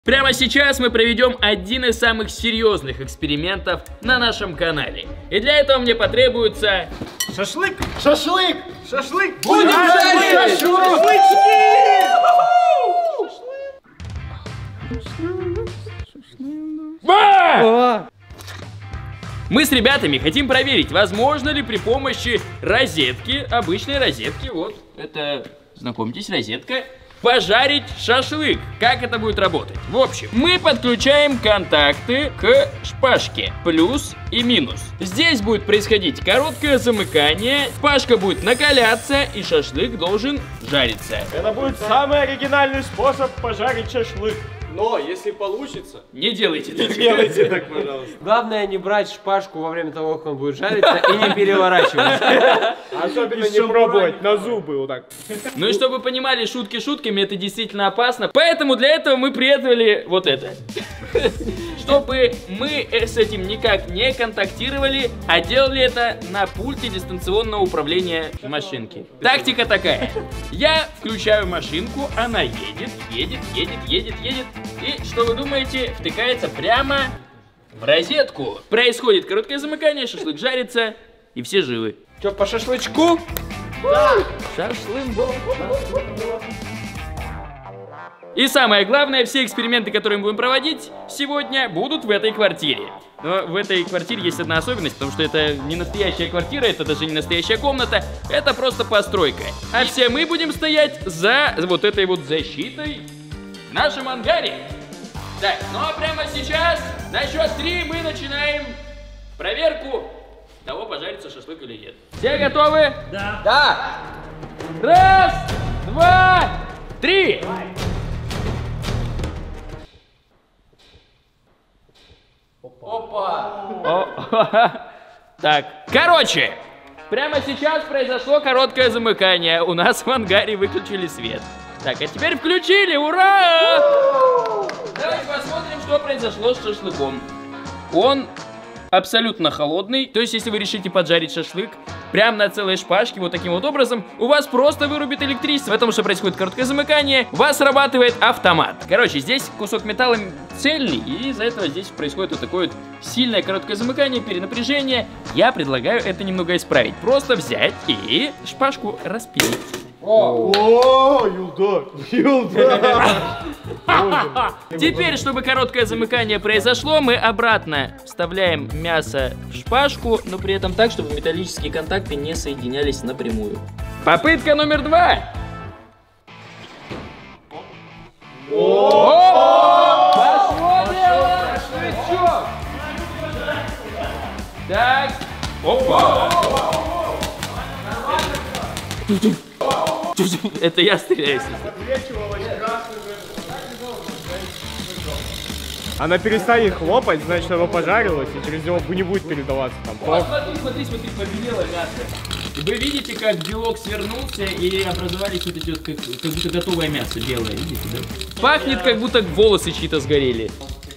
Прямо сейчас мы проведем один из самых серьезных экспериментов на нашем канале. И для этого мне потребуется... Шашлык! Шашлык! Шашлык! Будем жарить шашлычки! Мы с ребятами хотим проверить, возможно ли при помощи розетки, обычной розетки, вот, это, знакомьтесь, розетка, пожарить шашлык. Как это будет работать? В общем, мы подключаем контакты к шпажке, плюс и минус. Здесь будет происходить короткое замыкание, шпажка будет накаляться и шашлык должен жариться. Это будет самый оригинальный способ пожарить шашлык. Но если получится, не делайте так. Не делайте так, пожалуйста. Главное не брать шпажку во время того, как он будет жариться, и не переворачивать. Особенно не пробовать на зубы вот так. Ну и чтобы вы понимали, шутки шутками, это действительно опасно. Поэтому для этого мы приготовили вот это. Чтобы мы с этим никак не контактировали, а делали это на пульте дистанционного управления машинки. Тактика такая. Я включаю машинку, она едет. И, что вы думаете, втыкается прямо в розетку. Происходит короткое замыкание, шашлык жарится, и все живы. Че, по шашлычку? Да! Шашлым-бом. И самое главное, все эксперименты, которые мы будем проводить сегодня, будут в этой квартире. Но в этой квартире есть одна особенность, потому что это не настоящая квартира, это даже не настоящая комната, это просто постройка. А все мы будем стоять за вот этой вот защитой в нашем ангаре. Так, ну а прямо сейчас, на счет 3 мы начинаем проверку того, пожарится шашлык или нет. Все готовы? Да. Да. Раз, два, три. Опа. Так, короче, прямо сейчас произошло короткое замыкание. У нас в ангаре выключили свет. Так, а теперь включили, ура! Давайте посмотрим, что произошло с шашлыком. Он абсолютно холодный. То есть, если вы решите поджарить шашлык прямо на целой шпажке, вот таким вот образом, у вас просто вырубит электричество. Потому что происходит короткое замыкание, у вас срабатывает автомат. Короче, здесь кусок металла цельный, и из-за этого здесь происходит вот такое вот сильное короткое замыкание, перенапряжение. Я предлагаю это немного исправить. Просто взять и шпажку распилить. О, Юлда! Теперь, чтобы короткое замыкание произошло, мы обратно вставляем мясо в шпажку, но при этом так, чтобы металлические контакты не соединялись напрямую. Попытка номер 2. Пошло дело! Шашлычок! Так. Опа! Это я стреляю. Она перестанет хлопать, значит оно пожарилось, и через него не будет передаваться там. Вот, смотри, побелело мясо. Вы видите, как белок свернулся и образовались вот эти вот, как будто готовое мясо белое, видите, да? Пахнет, как будто волосы чьи-то сгорели.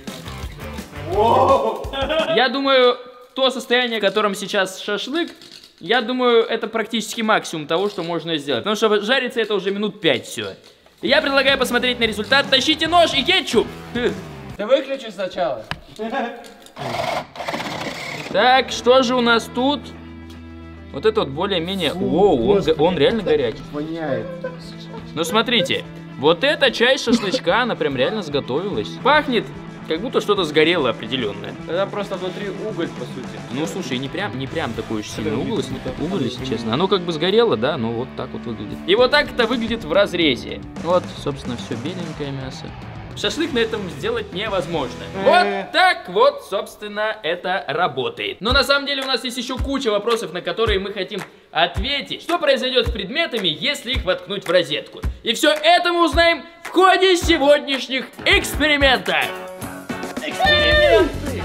Я думаю, то состояние, в котором сейчас шашлык, я думаю, это практически максимум того, что можно сделать. Потому что жарится это уже минут 5 все. Я предлагаю посмотреть на результат. Тащите нож и кетчуп. Ты выключи сначала. Так, что же у нас тут? Вот это вот более-менее... Воу, он реально горячий. Воняет. Ну смотрите, вот эта часть шашлычка, она прям реально сготовилась. Пахнет, как будто что-то сгорело определенное. Это просто внутри уголь, по сути. Ну слушай, не прям такой уж сильный уголь, если честно. Оно как бы сгорело, да, но вот так вот выглядит. И вот так это выглядит в разрезе. Вот, собственно, все беленькое мясо. Шашлык на этом сделать невозможно. Вот так вот, собственно, это работает. Но на самом деле у нас есть еще куча вопросов, на которые мы хотим ответить. Что произойдет с предметами, если их воткнуть в розетку? И все это мы узнаем в ходе сегодняшних экспериментов. Эксперименты!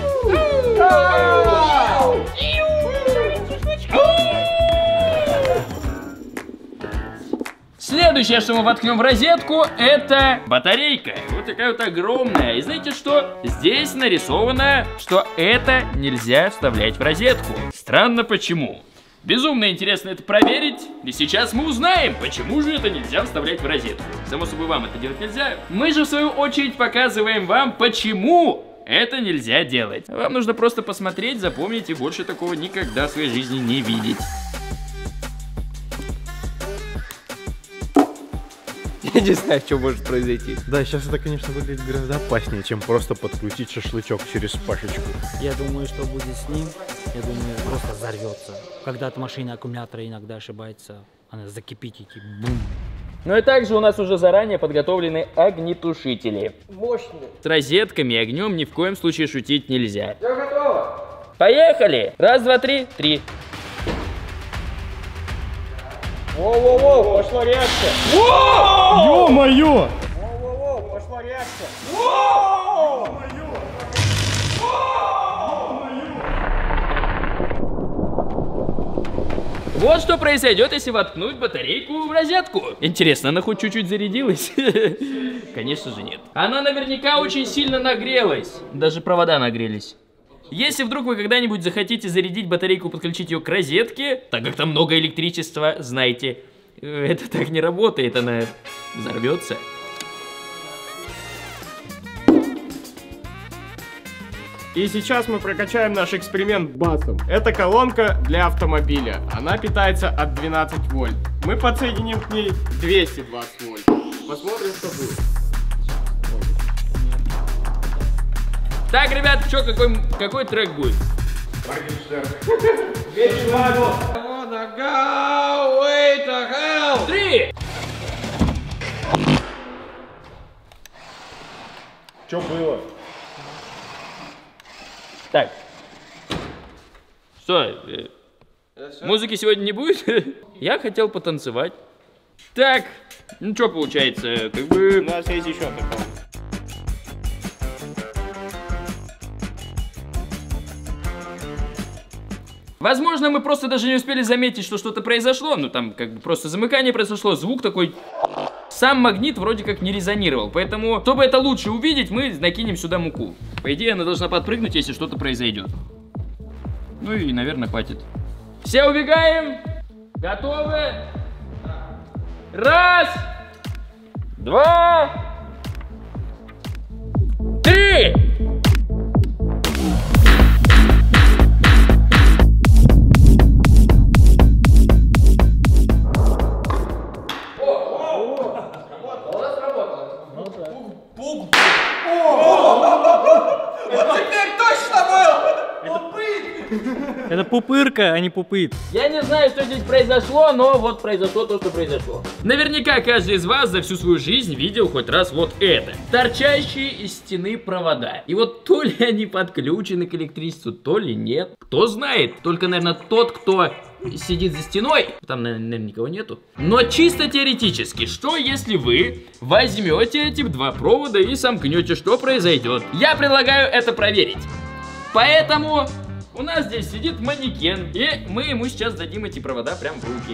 Следующее, что мы воткнем в розетку, это батарейка. Вот такая вот огромная. И знаете что? Здесь нарисовано, что это нельзя вставлять в розетку. Странно почему. Безумно интересно это проверить, и сейчас мы узнаем, почему же это нельзя вставлять в розетку. Само собой, вам это делать нельзя. Мы же в свою очередь показываем вам, почему это нельзя делать. Вам нужно просто посмотреть, запомнить и больше такого никогда в своей жизни не видеть. Я не знаю, что может произойти. Да, сейчас это, конечно, выглядит гораздо опаснее, чем просто подключить шашлычок через пашечку. Я думаю, что будет с ним, я думаю, просто взорвется. Когда от машины аккумулятора иногда ошибается, она закипит и бум. Ну и также у нас уже заранее подготовлены огнетушители. Мощный. С розетками и огнем ни в коем случае шутить нельзя. Все готово? Поехали! Раз, два, три, три. Воу-воу-воу, пошла реакция. Ё-моё! Воу-воу-воу, пошла реакция. Вот что произойдет, если воткнуть батарейку в розетку. Интересно, она хоть чуть-чуть зарядилась? Конечно же нет. Она наверняка очень сильно нагрелась. Даже провода нагрелись. Если вдруг вы когда-нибудь захотите зарядить батарейку, подключить ее к розетке, так как там много электричества, знайте, это так не работает, она взорвется. И сейчас мы прокачаем наш эксперимент басом. Это колонка для автомобиля. Она питается от 12 вольт. Мы подсоединим к ней 220 вольт. Посмотрим, что будет. Так, ребят, что, какой трек будет? Три! Что было? Так. Что, музыки сегодня не будет? Я хотел потанцевать. Так, ну что получается, как бы... У нас есть еще такое. Возможно, мы просто даже не успели заметить, что что-то произошло. Ну, там как бы просто замыкание произошло, звук такой... Сам магнит вроде как не резонировал. Поэтому, чтобы это лучше увидеть, мы накинем сюда муку. По идее, она должна подпрыгнуть, если что-то произойдет. Ну и, наверное, хватит. Все убегаем. Готовы? Раз. Два. Три. Это пупырка, а не пупыт. Я не знаю, что здесь произошло, но вот произошло то, что произошло. Наверняка каждый из вас за всю свою жизнь видел хоть раз вот это. Торчащие из стены провода. И вот то ли они подключены к электричеству, то ли нет. Кто знает. Только, наверное, тот, кто сидит за стеной. Там, наверное, никого нету. Но чисто теоретически, что если вы возьмете эти два провода и сомкнете, что произойдет? Я предлагаю это проверить. Поэтому... У нас здесь сидит манекен, и мы ему сейчас дадим эти провода прям в руки.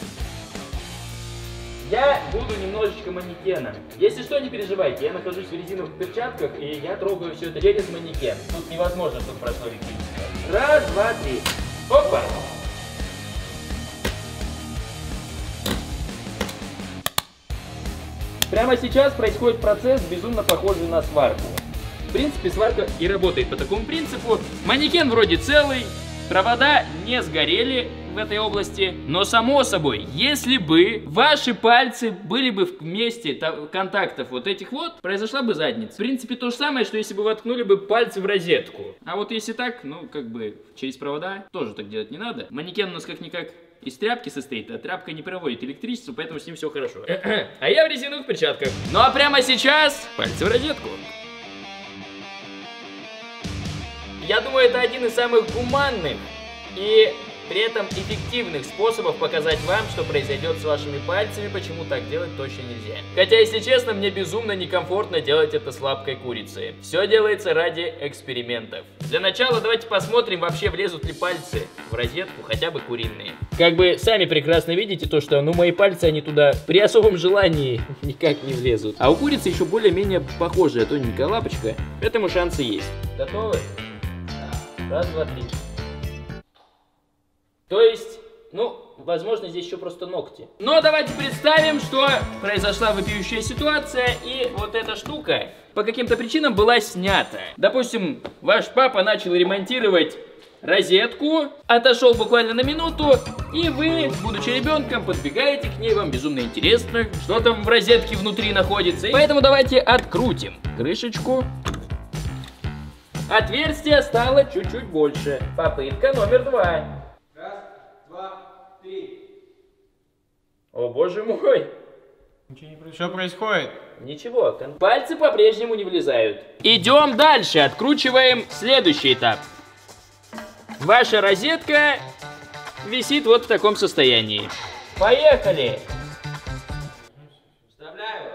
Я буду немножечко манекеном. Если что, не переживайте, я нахожусь в резиновых перчатках, и я трогаю все это через манекен. Тут невозможно, чтобы прошло электричество. Раз, два, три. Опа! Прямо сейчас происходит процесс, безумно похожий на сварку. В принципе, сварка и работает по такому принципу. Манекен вроде целый, провода не сгорели в этой области. Но само собой, если бы ваши пальцы были бы в месте контактов вот этих вот, произошла бы задница. В принципе, то же самое, что если бы воткнули бы пальцы в розетку. А вот если так, ну, как бы через провода, тоже так делать не надо. Манекен у нас как-никак из тряпки состоит, а тряпка не проводит электричество, поэтому с ним все хорошо. А я в резиновых перчатках. Ну а прямо сейчас пальцы в розетку. Я думаю, это один из самых гуманных и при этом эффективных способов показать вам, что произойдет с вашими пальцами, почему так делать точно нельзя. Хотя, если честно, мне безумно некомфортно делать это с лапкой курицы. Все делается ради экспериментов. Для начала давайте посмотрим, вообще влезут ли пальцы в розетку, хотя бы куриные. Как бы сами прекрасно видите то, что мои пальцы, они туда при особом желании никак не влезут. А у курицы еще более-менее похожая тоненькая лапочка, поэтому шансы есть. Готовы? Раз, два, три. То есть Ну, возможно, здесь еще просто ногти. Но давайте представим, что произошла вопиющая ситуация, и вот эта штука по каким-то причинам была снята. Допустим, ваш папа начал ремонтировать розетку, отошел буквально на минуту, и вы, будучи ребенком, подбегаете к ней, вам безумно интересно, что там в розетке внутри находится. Поэтому давайте открутим крышечку. Отверстие стало чуть-чуть больше. Попытка номер 2. Раз, два, три. О боже мой. Что происходит? Ничего, пальцы по-прежнему не влезают. Идем дальше, откручиваем следующий этап. Ваша розетка висит вот в таком состоянии. Поехали! Вставляю.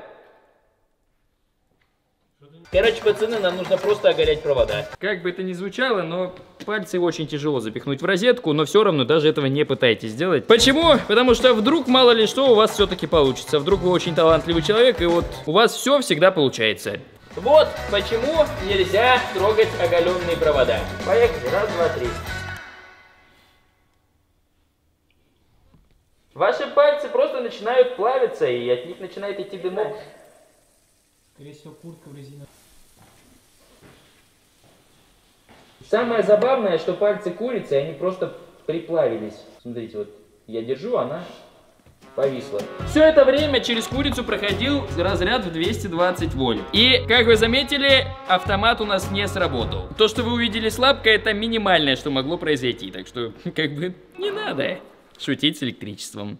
Короче, пацаны, нам нужно просто оголять провода. Как бы это ни звучало, но пальцы очень тяжело запихнуть в розетку, но все равно даже этого не пытайтесь сделать. Почему? Потому что вдруг, мало ли что, у вас все-таки получится. Вдруг вы очень талантливый человек, и вот у вас все всегда получается. Вот почему нельзя трогать оголенные провода. Поехали, раз, два, три. Ваши пальцы просто начинают плавиться, и от них начинает идти дымок. Скорее всего, куртка в резиновой. Самое забавное, что пальцы курицы, они просто приплавились. Смотрите, вот я держу, она повисла. Все это время через курицу проходил разряд в 220 вольт. И, как вы заметили, автомат у нас не сработал. То, что вы увидели слабко, это минимальное, что могло произойти. Так что, как бы, не надо шутить с электричеством.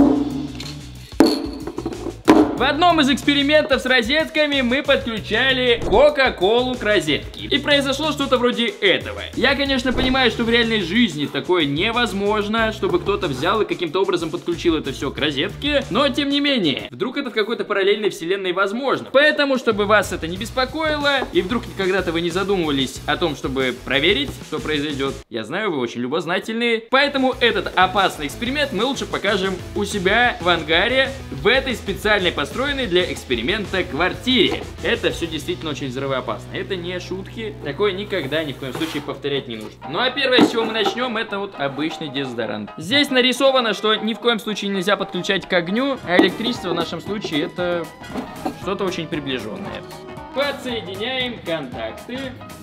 В одном из экспериментов с розетками мы подключали Кока-Колу к розетке. И произошло что-то вроде этого. Я, конечно, понимаю, что в реальной жизни такое невозможно, чтобы кто-то взял и каким-то образом подключил это все к розетке. Но, тем не менее, вдруг это в какой-то параллельной вселенной возможно. Поэтому, чтобы вас это не беспокоило, и вдруг когда-то вы не задумывались о том, чтобы проверить, что произойдет. Я знаю, вы очень любознательные. Поэтому этот опасный эксперимент мы лучше покажем у себя в ангаре, в этой специальной построенной для эксперимента квартире. Это все действительно очень взрывоопасно. Это не шутки. Такое никогда ни в коем случае повторять не нужно. Ну а первое, с чего мы начнем, это вот обычный дезодорант. Здесь нарисовано, что ни в коем случае нельзя подключать к огню, а электричество в нашем случае это что-то очень приближенное. Подсоединяем контакты.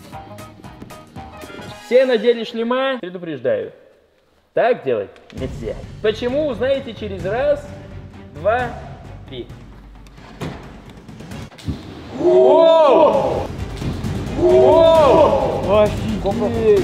Все надели шлема? Предупреждаю. Так делать нельзя. Почему, узнаете через раз, два, три. Офигеть!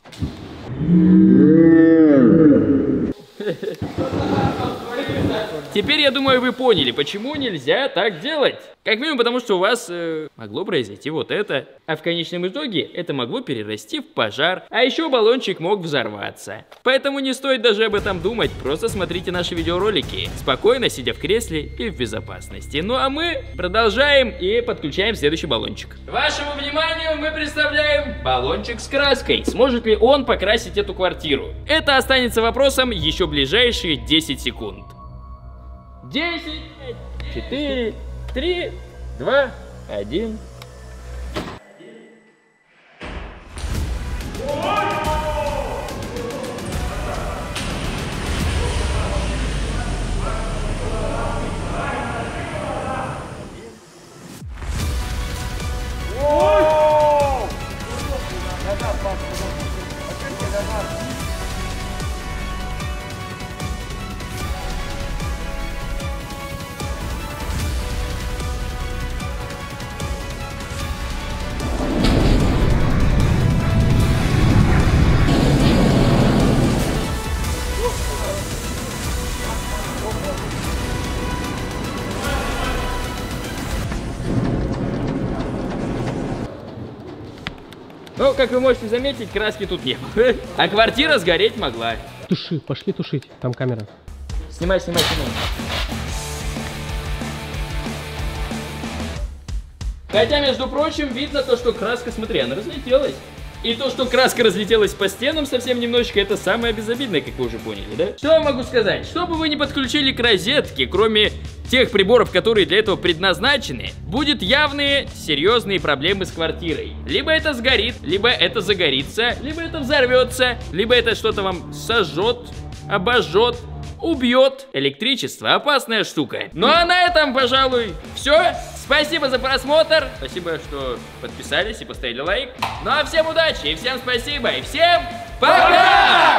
Теперь, я думаю, вы поняли, почему нельзя так делать. Как минимум, потому что у вас могло произойти вот это. А в конечном итоге это могло перерасти в пожар. А еще баллончик мог взорваться. Поэтому не стоит даже об этом думать. Просто смотрите наши видеоролики. Спокойно, сидя в кресле и в безопасности. Ну а мы продолжаем и подключаем следующий баллончик. Вашему вниманию мы представляем баллончик с краской. Сможет ли он покрасить эту квартиру? Это останется вопросом еще ближайшие 10 секунд. 10, 4, 3, 2, 1. Ну, как вы можете заметить, краски тут не было. А квартира сгореть могла. Туши, пошли тушить, там камера. Снимай, снимай, снимай. Хотя, между прочим, видно то, что краска, смотри, она разлетелась. И то, что краска разлетелась по стенам совсем немножечко, это самое безобидное, как вы уже поняли, да? Что я могу сказать? Что бы вы ни подключили к розетке, кроме тех приборов, которые для этого предназначены, будут явные серьезные проблемы с квартирой. Либо это сгорит, либо это загорится, либо это взорвется, либо это что-то вам сожжет. обожжет, убьет. Электричество опасная штука. Ну а на этом, пожалуй, все. Спасибо за просмотр. Спасибо, что подписались и поставили лайк. Ну а всем удачи и всем спасибо. И всем пока!